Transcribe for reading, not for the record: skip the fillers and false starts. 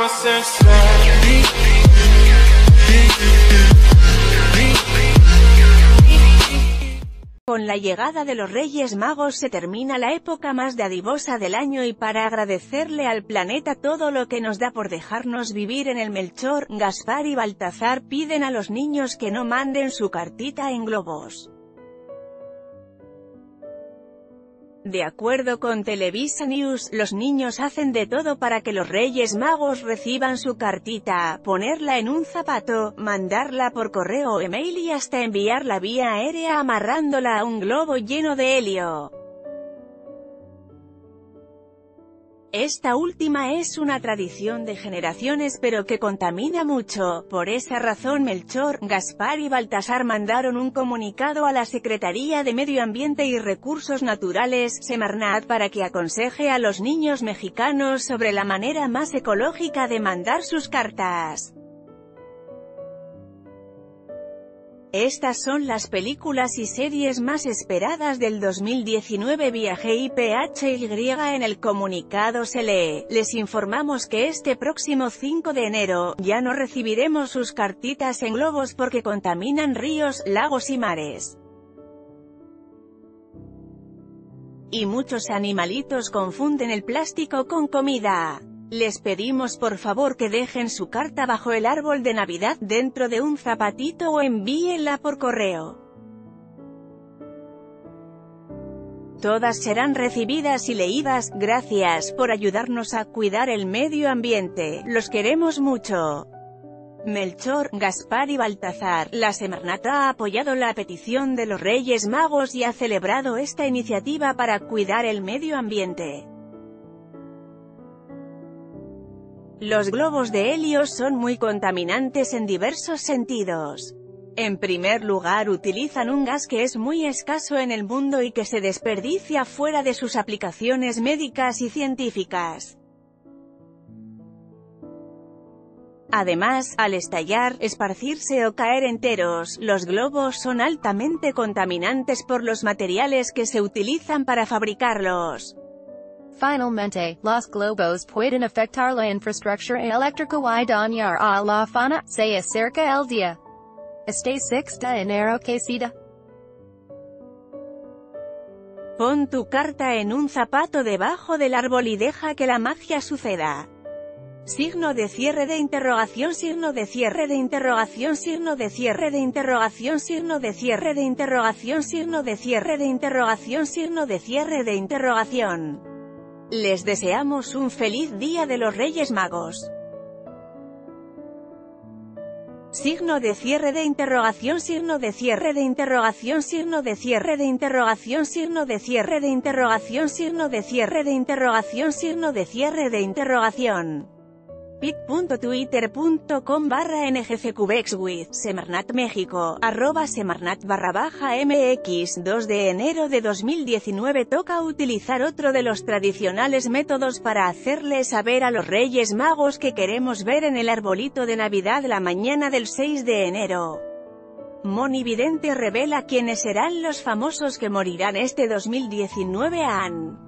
Con la llegada de los Reyes Magos se termina la época más dadivosa del año y para agradecerle al planeta todo lo que nos da por dejarnos vivir en el Melchor, Gaspar y Baltasar piden a los niños que no manden su cartita en globos. De acuerdo con Televisa News, los niños hacen de todo para que los Reyes Magos reciban su cartita, ponerla en un zapato, mandarla por correo o email y hasta enviarla vía aérea amarrándola a un globo lleno de helio. Esta última es una tradición de generaciones pero que contamina mucho. Por esa razón Melchor, Gaspar y Baltasar mandaron un comunicado a la Secretaría de Medio Ambiente y Recursos Naturales, Semarnat, para que aconseje a los niños mexicanos sobre la manera más ecológica de mandar sus cartas. Estas son las películas y series más esperadas del 2019. Viaje IPHY. En el comunicado se lee: les informamos que este próximo 5 de enero, ya no recibiremos sus cartitas en globos porque contaminan ríos, lagos y mares. Y muchos animalitos confunden el plástico con comida. Les pedimos por favor que dejen su carta bajo el árbol de Navidad, dentro de un zapatito o envíenla por correo. Todas serán recibidas y leídas. Gracias por ayudarnos a cuidar el medio ambiente, los queremos mucho. Melchor, Gaspar y Baltasar. La Semarnat ha apoyado la petición de los Reyes Magos y ha celebrado esta iniciativa para cuidar el medio ambiente. Los globos de helio son muy contaminantes en diversos sentidos. En primer lugar, utilizan un gas que es muy escaso en el mundo y que se desperdicia fuera de sus aplicaciones médicas y científicas. Además, al estallar, esparcirse o caer enteros, los globos son altamente contaminantes por los materiales que se utilizan para fabricarlos. Finalmente, los globos pueden afectar la infraestructura eléctrica y dañar a la fauna. Se acerca el día. Este 6 de enero que cita. Pon tu carta en un zapato debajo del árbol y deja que la magia suceda. Signo de cierre de interrogación. Signo de cierre de interrogación. Signo de cierre de interrogación. Signo de cierre de interrogación. Signo de cierre de interrogación. Signo de cierre de interrogación. Les deseamos un feliz Día de los Reyes Magos. Signo de cierre de interrogación. Signo de cierre de interrogación. Signo de cierre de interrogación. Signo de cierre de interrogación. Signo de cierre de interrogación. Signo de cierre de interrogación. pic.twitter.com/ngfqbexwith, Semarnat México, @Semarnat_MX. 2 de enero de 2019 toca utilizar otro de los tradicionales métodos para hacerle saber a los Reyes Magos que queremos ver en el arbolito de Navidad la mañana del 6 de enero. Monividente revela quiénes serán los famosos que morirán este 2019.